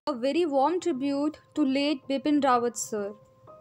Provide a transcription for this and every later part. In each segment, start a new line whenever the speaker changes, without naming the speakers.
A very warm tribute to late Bipin Rawat sir.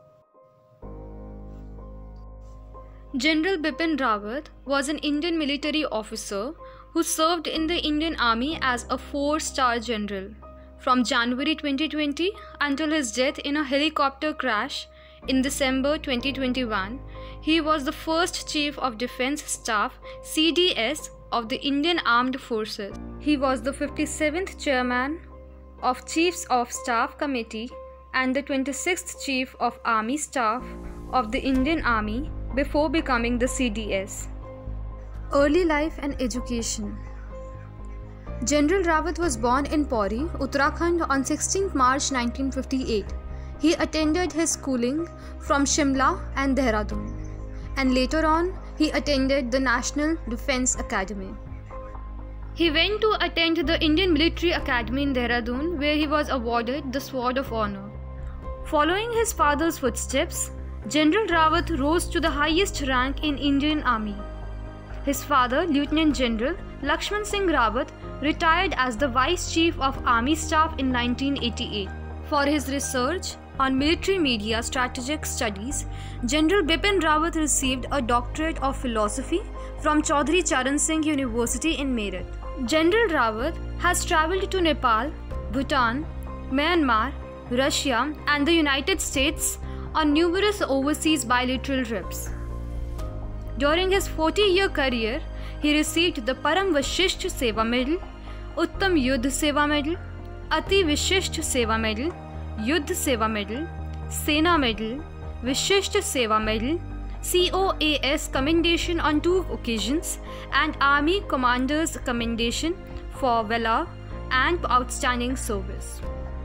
General Bipin Rawat was an Indian military officer who served in the Indian Army as a 4-star general from January 2020 until his death in a helicopter crash in December 2021. He was the first Chief of Defence Staff (CDS) of the Indian Armed Forces. He was the 57th Chairman of Chiefs of Staff Committee and the 26th Chief of Army Staff of the Indian Army before becoming the CDS. Early life and education. General Rawat was born in Pauri, Uttarakhand on 16 March 1958. He attended his schooling from Shimla and Dehradun, and later on he attended the National Defence Academy. He went to attend the Indian Military Academy in Dehradun, where he was awarded the Sword of Honour. Following his father's footsteps, General Rawat rose to the highest rank in Indian Army. His father, Lieutenant General Lakshman Singh Rawat, retired as the Vice Chief of Army Staff in 1988. For his research on military media strategic studies, General Bipin Rawat received a doctorate of philosophy from Chaudhry Charan Singh University in Meerut. General Rawat has travelled to Nepal, Bhutan, Myanmar, Russia and the United States on numerous overseas bilateral trips. During his 40-year career, he received the Param Vashisht Seva Medal, Uttam Yuddh Seva Medal, Ati Vishisht Seva Medal, Yuddh Seva Medal, Sena Medal, Vishisht Seva Medal, COAS Commendation on 2 occasions, and Army Commander's Commendation for Valor and Outstanding Service.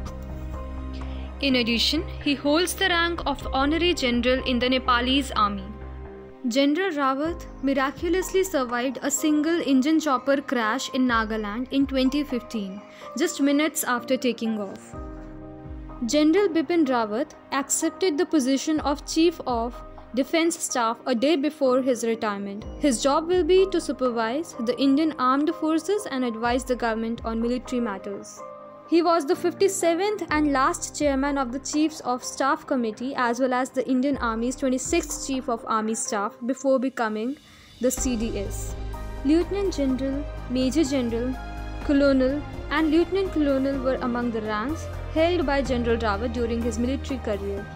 In addition, he holds the rank of Honorary General in the Nepalese Army. General Rawat miraculously survived a single engine chopper crash in Nagaland in 2015, just minutes after taking off. General Bipin Rawat accepted the position of Chief of Defence Staff a day before his retirement. His job will be to supervise the Indian Armed Forces and advise the government on military matters. He was the 57th and last chairman of the Chiefs of Staff Committee as well as the Indian Army's 26th Chief of Army Staff before becoming the CDS. Lieutenant General, Major General, Colonel and Lieutenant Colonel were among the ranks held by General Rawat during his military career.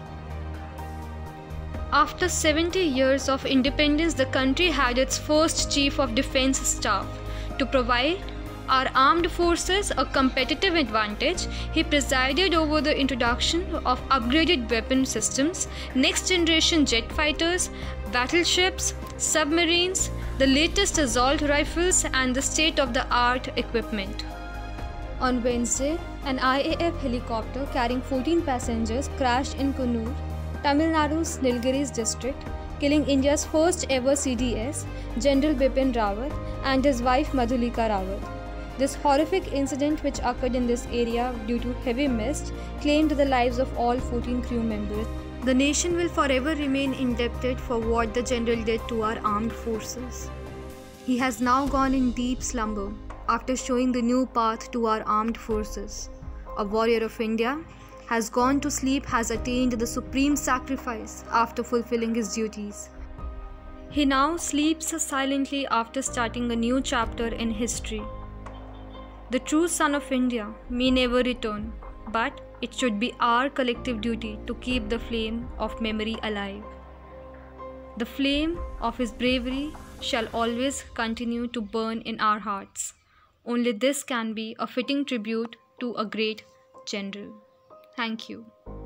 After 70 years of independence, the country had its first Chief of Defence Staff. To provide our armed forces a competitive advantage, he presided over the introduction of upgraded weapon systems, next-generation jet fighters, battleships, submarines, the latest assault rifles and the state-of-the-art equipment. On Wednesday, an IAF helicopter carrying 14 passengers crashed in Kannur, Tamil Nadu's Nilgiris district, killing India's first ever CDS, General Bipin Rawat, and his wife Madhulika Rawat. This horrific incident, which occurred in this area due to heavy mist, claimed the lives of all 14 crew members. The nation will forever remain indebted for what the general did to our armed forces. He has now gone in deep slumber after showing the new path to our armed forces. A warrior of India has gone to sleep, has attained the supreme sacrifice after fulfilling his duties. He now sleeps silently after starting a new chapter in history. The true son of India may never return, but it should be our collective duty to keep the flame of memory alive. The flame of his bravery shall always continue to burn in our hearts. Only this can be a fitting tribute to a great general. Thank you.